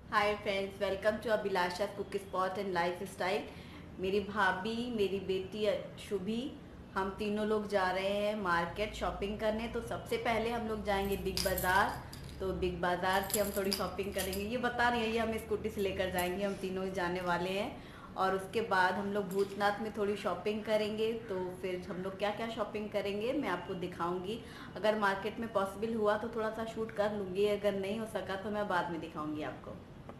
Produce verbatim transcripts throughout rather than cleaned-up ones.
Hi friends, welcome to Abhilasha cook spot and lifestyle. मेरी भाभी, मेरी बेटी शुभी, हम तीनों लोग जा रहे हैं मार्केट शॉपिंग करने। तो सबसे पहले हम लोग जाएंगे बिग बाज़ार। तो बिग बाज़ार से हम थोड़ी शॉपिंग करेंगे। ये बता रही है, ये हम स्कूटी से लेकर जाएंगे, हम तीनों ही जाने वाले हैं। और उसके बाद हम लोग भूतनाथ में थोड़ी शॉपिंग करेंगे। तो फिर हम लोग क्या क्या शॉपिंग करेंगे मैं आपको दिखाऊंगी। अगर मार्केट में पॉसिबल हुआ तो थोड़ा सा शूट कर लूँगी, अगर नहीं हो सका तो मैं बाद में दिखाऊंगी आपको।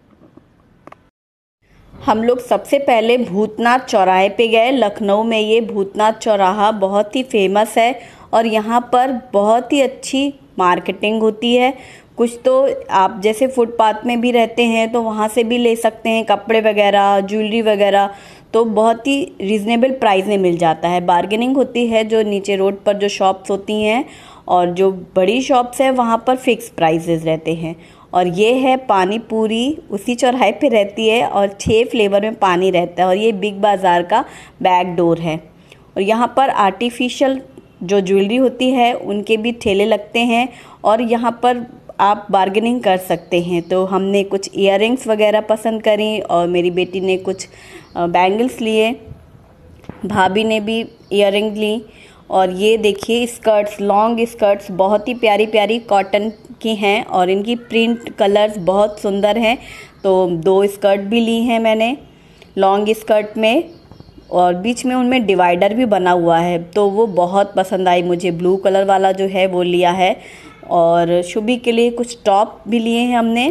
हम लोग सबसे पहले भूतनाथ चौराहे पे गए। लखनऊ में ये भूतनाथ चौराहा बहुत ही फेमस है और यहाँ पर बहुत ही अच्छी मार्केटिंग होती है। कुछ तो आप जैसे फुटपाथ में भी रहते हैं तो वहाँ से भी ले सकते हैं, कपड़े वगैरह, ज्वेलरी वगैरह। तो बहुत ही रिजनेबल प्राइस में मिल जाता है। बार्गेनिंग होती है जो नीचे रोड पर जो शॉप्स होती हैं, और जो बड़ी शॉप्स है वहाँ पर फिक्स प्राइसेस रहते हैं। और ये है पानी पूरी, उसी चौराहे पे रहती है और छः फ्लेवर में पानी रहता है। और ये बिग बाज़ार का बैक डोर है। और यहाँ पर आर्टिफिशियल जो ज्वेलरी होती है उनके भी ठेले लगते हैं और यहाँ पर आप बार्गेनिंग कर सकते हैं। तो हमने कुछ इयररिंग्स वगैरह पसंद करी और मेरी बेटी ने कुछ बैंगल्स लिए, भाभी ने भी इयररिंग ली। और ये देखिए स्कर्ट्स, लॉन्ग स्कर्ट्स बहुत ही प्यारी प्यारी कॉटन की हैं और इनकी प्रिंट कलर्स बहुत सुंदर हैं। तो दो स्कर्ट भी ली हैं मैंने लॉन्ग स्कर्ट में, और बीच में उनमें डिवाइडर भी बना हुआ है, तो वो बहुत पसंद आई मुझे। ब्लू कलर वाला जो है वो लिया है। और शुभी के लिए कुछ टॉप भी लिए हैं हमने।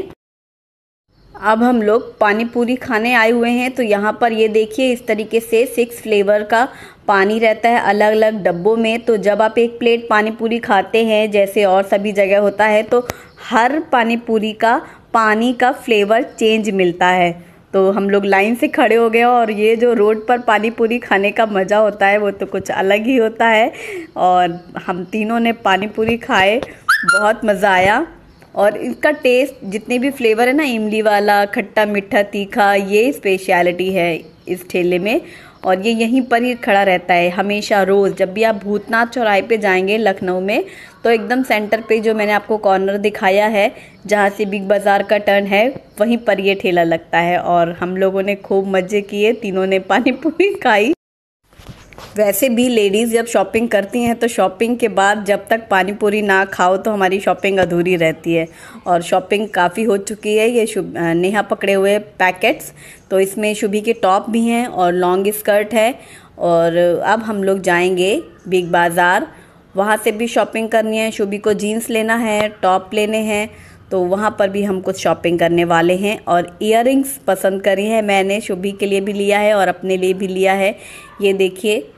अब हम लोग पानी पूरी खाने आए हुए हैं। तो यहाँ पर ये देखिए इस तरीके से सिक्स फ्लेवर का पानी रहता है अलग अलग डब्बों में। तो जब आप एक प्लेट पानी पूरी खाते हैं जैसे और सभी जगह होता है, तो हर पानी पूरी का पानी का फ्लेवर चेंज मिलता है। तो हम लोग लाइन से खड़े हो गए और ये जो रोड पर पानी पूरी खाने का मज़ा होता है वो तो कुछ अलग ही होता है। और हम तीनों ने पानी पूरी खाए, बहुत मज़ा आया। और इसका टेस्ट, जितने भी फ्लेवर है ना, इमली वाला, खट्टा मीठा तीखा, ये स्पेशलिटी है इस ठेले में। और ये यहीं पर ही खड़ा रहता है हमेशा, रोज़। जब भी आप भूतनाथ चौराहे पे जाएंगे लखनऊ में तो एकदम सेंटर पे जो मैंने आपको कॉर्नर दिखाया है जहाँ से बिग बाज़ार का टर्न है, वहीं पर ये ठेला लगता है। और हम लोगों ने खूब मज़े किए, तीनों ने पानी पूरी खाई। वैसे भी लेडीज़ जब शॉपिंग करती हैं तो शॉपिंग के बाद जब तक पानी पूरी ना खाओ तो हमारी शॉपिंग अधूरी रहती है। और शॉपिंग काफ़ी हो चुकी है। ये शुभ नेहा पकड़े हुए पैकेट्स, तो इसमें शुभी के टॉप भी हैं और लॉन्ग स्कर्ट है। और अब हम लोग जाएंगे बिग बाज़ार, वहाँ से भी शॉपिंग करनी है। शुभी को जीन्स लेना है, टॉप लेने हैं, तो वहाँ पर भी हम कुछ शॉपिंग करने वाले हैं। और इयररिंग्स पसंद करी है मैंने, शुभी के लिए भी लिया है और अपने लिए भी लिया है। ये देखिए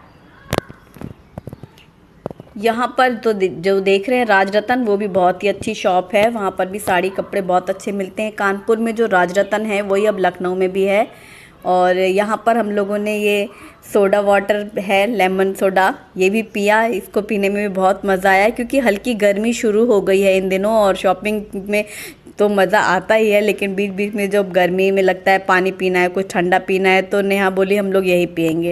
यहाँ पर तो जो देख रहे हैं राजरतन, वो भी बहुत ही अच्छी शॉप है। वहाँ पर भी साड़ी कपड़े बहुत अच्छे मिलते हैं। कानपुर में जो राजरतन है वही अब लखनऊ में भी है। और यहाँ पर हम लोगों ने ये सोडा वाटर है, लेमन सोडा, ये भी पिया। इसको पीने में भी बहुत मज़ा आया क्योंकि हल्की गर्मी शुरू हो गई है इन दिनों और शॉपिंग में तो मज़ा आता ही है। लेकिन बीच बीच में जब गर्मी में लगता है पानी पीना है, कुछ ठंडा पीना है, तो नेहा बोली हम लोग यही पियेंगे।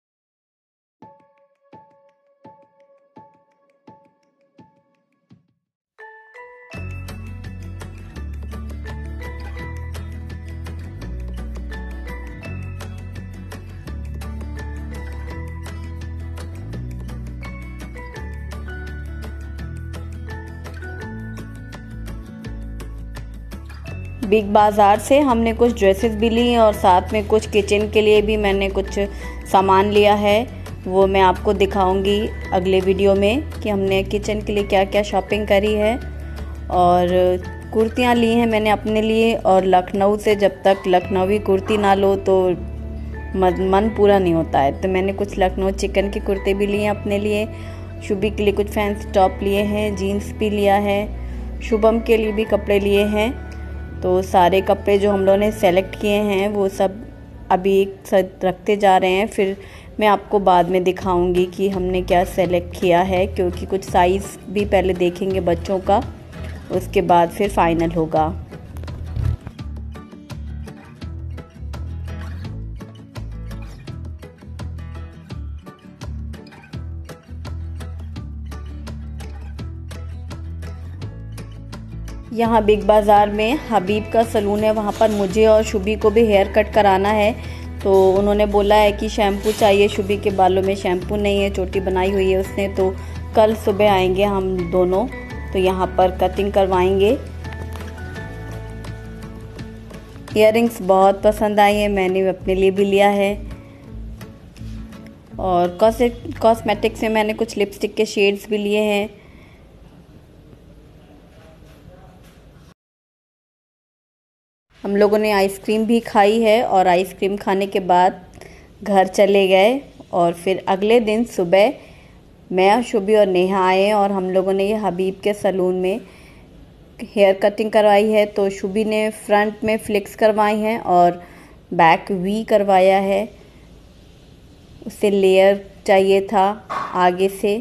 बिग बाज़ार से हमने कुछ ड्रेसेस भी ली और साथ में कुछ किचन के लिए भी मैंने कुछ सामान लिया है। वो मैं आपको दिखाऊंगी अगले वीडियो में कि हमने किचन के लिए क्या क्या शॉपिंग करी है। और कुर्तियाँ ली हैं मैंने अपने लिए। और लखनऊ से जब तक लखनवी कुर्ती ना लो तो मन पूरा नहीं होता है, तो मैंने कुछ लखनऊ चिकन की कुर्ते भी लिए अपने लिए। शुभी के लिए कुछ फैंसी टॉप लिए हैं, जीन्स भी लिया है, शुभम के लिए भी कपड़े लिए हैं। तो सारे कपड़े जो हम लोगों ने सेलेक्ट किए हैं वो सब अभी एक साथ रखते जा रहे हैं। फिर मैं आपको बाद में दिखाऊंगी कि हमने क्या सेलेक्ट किया है, क्योंकि कुछ साइज़ भी पहले देखेंगे बच्चों का, उसके बाद फिर फाइनल होगा। यहाँ बिग बाज़ार में हबीब का सलून है, वहाँ पर मुझे और शुभी को भी हेयर कट कराना है। तो उन्होंने बोला है कि शैम्पू चाहिए, शुभी के बालों में शैम्पू नहीं है, चोटी बनाई हुई है उसने। तो कल सुबह आएंगे हम दोनों, तो यहाँ पर कटिंग करवाएंगे। इयररिंग्स बहुत पसंद आई है, मैंने अपने लिए भी लिया है। और कॉस्मेटिक्स में मैंने कुछ लिपस्टिक के शेड्स भी लिए हैं। हम लोगों ने आइसक्रीम भी खाई है और आइसक्रीम खाने के बाद घर चले गए। और फिर अगले दिन सुबह मैं और शुभी और नेहा आए और हम लोगों ने ये हबीब के सलून में हेयर कटिंग करवाई है। तो शुभी ने फ्रंट में फ्लिक्स करवाई हैं और बैक वी करवाया है। उसे लेयर चाहिए था आगे से।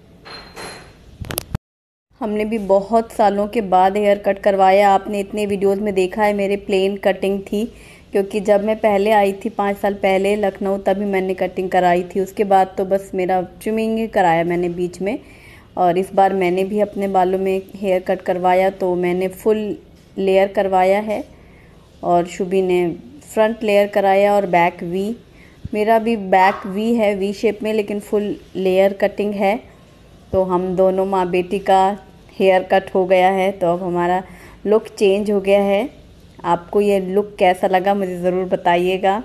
हमने भी बहुत सालों के बाद हेयर कट करवाया। आपने इतने वीडियोस में देखा है मेरे प्लेन कटिंग थी, क्योंकि जब मैं पहले आई थी पाँच साल पहले लखनऊ, तभी मैंने कटिंग कराई थी। उसके बाद तो बस मेरा ट्रिमिंग ही कराया मैंने बीच में। और इस बार मैंने भी अपने बालों में हेयर कट करवाया, तो मैंने फुल लेयर करवाया है और शुभी ने फ्रंट लेयर कराया और बैक वी। मेरा भी बैक वी है, वी शेप में, लेकिन फुल लेयर कटिंग है। तो हम दोनों माँ बेटी का हेयर कट हो गया है। तो अब हमारा लुक चेंज हो गया है। आपको ये लुक कैसा लगा मुझे ज़रूर बताइएगा।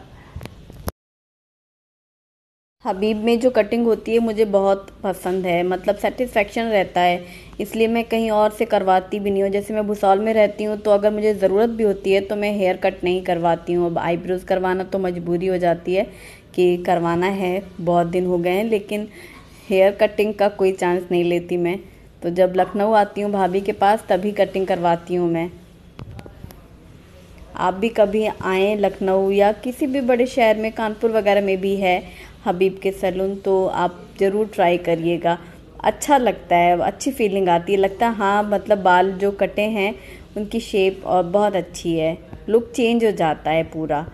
हबीब में जो कटिंग होती है मुझे बहुत पसंद है, मतलब सेटिस्फेक्शन रहता है, इसलिए मैं कहीं और से करवाती भी नहीं हूँ। जैसे मैं भुसावल में रहती हूँ, तो अगर मुझे ज़रूरत भी होती है तो मैं हेयर कट नहीं करवाती हूँ। अब आईब्रोज़ करवाना तो मजबूरी हो जाती है कि करवाना है, बहुत दिन हो गए हैं, लेकिन हेयर कटिंग का कोई चांस नहीं लेती मैं। तो जब लखनऊ आती हूँ भाभी के पास तभी कटिंग करवाती हूँ मैं। आप भी कभी आएँ लखनऊ या किसी भी बड़े शहर में, कानपुर वगैरह में भी है हबीब के सैलून, तो आप ज़रूर ट्राई करिएगा। अच्छा लगता है, अच्छी फीलिंग आती है, लगता है हाँ मतलब बाल जो कटे हैं उनकी शेप और बहुत अच्छी है, लुक चेंज हो जाता है पूरा।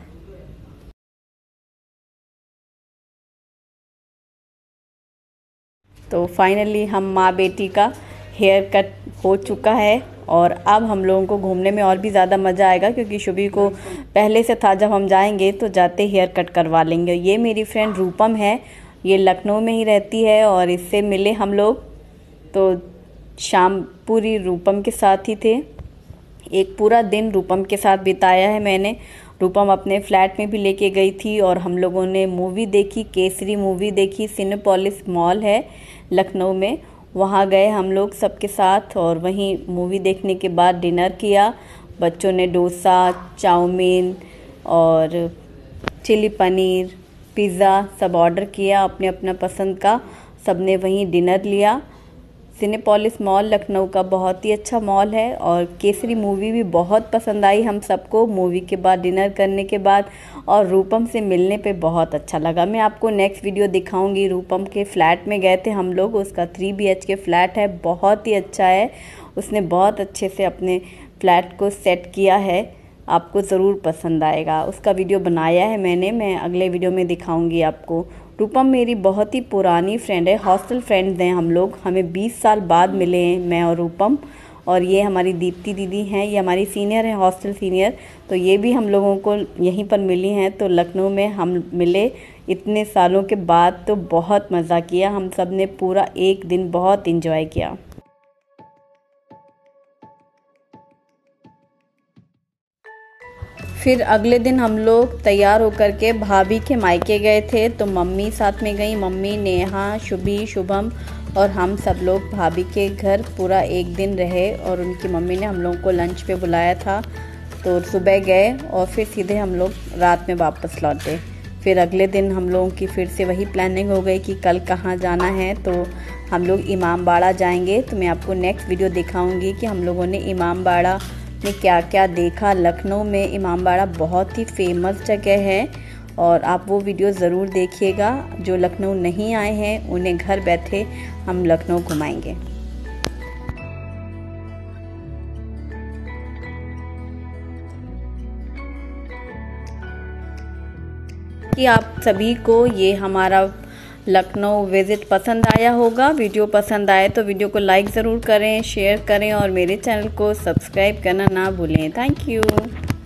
तो फाइनली हम माँ बेटी का हेयर कट हो चुका है और अब हम लोगों को घूमने में और भी ज़्यादा मज़ा आएगा, क्योंकि शुभी को पहले से था जब हम जाएंगे तो जाते हेयर कट करवा लेंगे। ये मेरी फ्रेंड रूपम है, ये लखनऊ में ही रहती है और इससे मिले हम लोग, तो शाम पूरी रूपम के साथ ही थे। एक पूरा दिन रूपम के साथ बिताया है मैंने। रूपम अपने फ्लैट में भी लेके गई थी और हम लोगों ने मूवी देखी, केसरी मूवी देखी। सिनेपोलिस मॉल है लखनऊ में, वहाँ गए हम लोग सबके साथ और वहीं मूवी देखने के बाद डिनर किया। बच्चों ने डोसा, चाउमीन और चिली पनीर, पिज़्ज़ा सब ऑर्डर किया अपने अपना पसंद का, सबने वहीं डिनर लिया। सिनेपोलिस मॉल लखनऊ का बहुत ही अच्छा मॉल है और केसरी मूवी भी बहुत पसंद आई हम सबको मूवी के बाद, डिनर करने के बाद। और रूपम से मिलने पे बहुत अच्छा लगा। मैं आपको नेक्स्ट वीडियो दिखाऊंगी। रूपम के फ्लैट में गए थे हम लोग, उसका three B H K flat है, बहुत ही अच्छा है। उसने बहुत अच्छे से अपने फ्लैट को सेट किया है, आपको ज़रूर पसंद आएगा। उसका वीडियो बनाया है मैंने, मैं अगले वीडियो में दिखाऊंगी आपको। रूपम मेरी बहुत ही पुरानी फ्रेंड है, हॉस्टल फ्रेंड्स हैं हम लोग, हमें बीस साल बाद मिले हैं मैं और रूपम। और ये हमारी दीप्ति दीदी हैं, ये हमारी सीनियर हैं, हॉस्टल सीनियर, तो ये भी हम लोगों को यहीं पर मिली हैं। तो लखनऊ में हम मिले इतने सालों के बाद, तो बहुत मज़ा किया हम सब ने, पूरा एक दिन बहुत इन्जॉय किया। फिर अगले दिन हम लोग तैयार होकर के भाभी के मायके गए थे, तो मम्मी साथ में गई, मम्मी, नेहा, शुभी, शुभम और हम सब लोग भाभी के घर पूरा एक दिन रहे। और उनकी मम्मी ने हम लोगों को लंच पे बुलाया था, तो सुबह गए और फिर सीधे हम लोग रात में वापस लौटे। फिर अगले दिन हम लोगों की फिर से वही प्लानिंग हो गई कि कल कहाँ जाना है, तो हम लोग इमामबाड़ा जाएंगे। तो मैं आपको नेक्स्ट वीडियो दिखाऊंगी कि हम लोगों ने इमामबाड़ा में क्या क्या देखा। लखनऊ में इमामबाड़ा बहुत ही फेमस जगह है और आप वो वीडियो ज़रूर देखिएगा। जो लखनऊ नहीं आए हैं उन्हें घर बैठे हम लखनऊ घुमाएंगे। कि आप सभी को ये हमारा लखनऊ विजिट पसंद आया होगा। वीडियो पसंद आए तो वीडियो को लाइक ज़रूर करें, शेयर करें और मेरे चैनल को सब्सक्राइब करना ना भूलें। Thank you.